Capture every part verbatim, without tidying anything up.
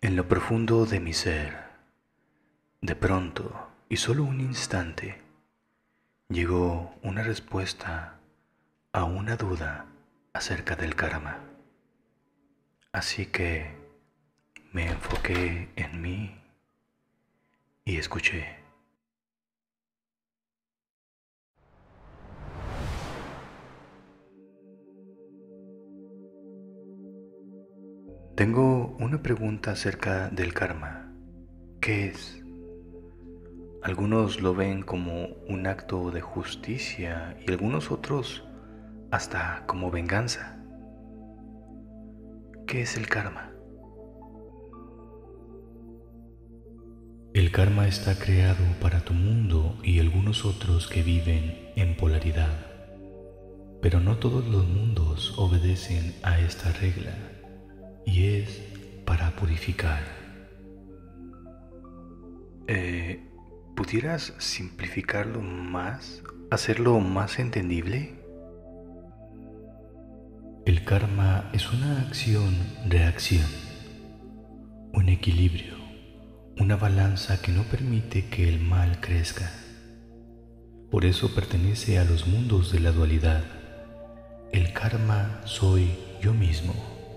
En lo profundo de mi ser, de pronto y solo un instante, llegó una respuesta a una duda acerca del karma. Así que me enfoqué en mí y escuché. Tengo una pregunta acerca del karma. ¿Qué es? Algunos lo ven como un acto de justicia y algunos otros hasta como venganza. ¿Qué es el karma? El karma está creado para tu mundo y algunos otros que viven en polaridad. Pero no todos los mundos obedecen a esta regla y es para purificar. Eh, ¿Pudieras simplificarlo más? ¿Hacerlo más entendible? El karma es una acción-reacción, un equilibrio, una balanza que no permite que el mal crezca. Por eso pertenece a los mundos de la dualidad. El karma soy yo mismo.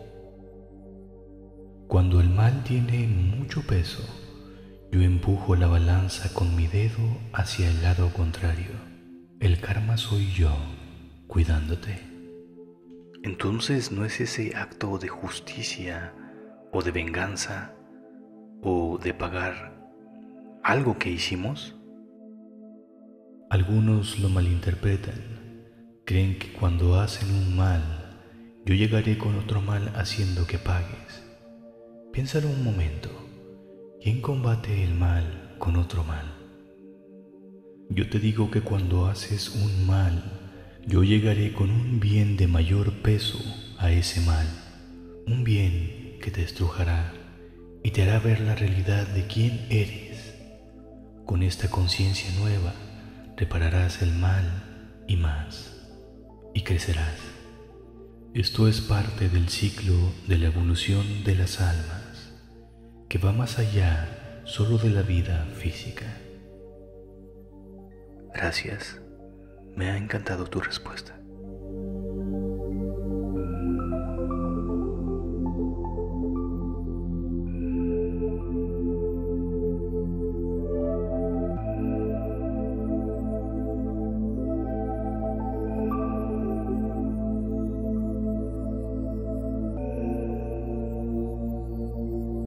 Cuando el mal tiene mucho peso, yo empujo la balanza con mi dedo hacia el lado contrario. El karma soy yo, cuidándote. Entonces, ¿no es ese acto de justicia o de venganza o de pagar algo que hicimos? Algunos lo malinterpretan. Creen que cuando hacen un mal, yo llegaré con otro mal haciendo que pagues. Piénsalo un momento. ¿Quién combate el mal con otro mal? Yo te digo que cuando haces un mal, yo llegaré con un bien de mayor peso a ese mal, un bien que te estrujará y te hará ver la realidad de quién eres. Con esta conciencia nueva, repararás el mal y más, y crecerás. Esto es parte del ciclo de la evolución de las almas, que va más allá solo de la vida física. Gracias. Me ha encantado tu respuesta.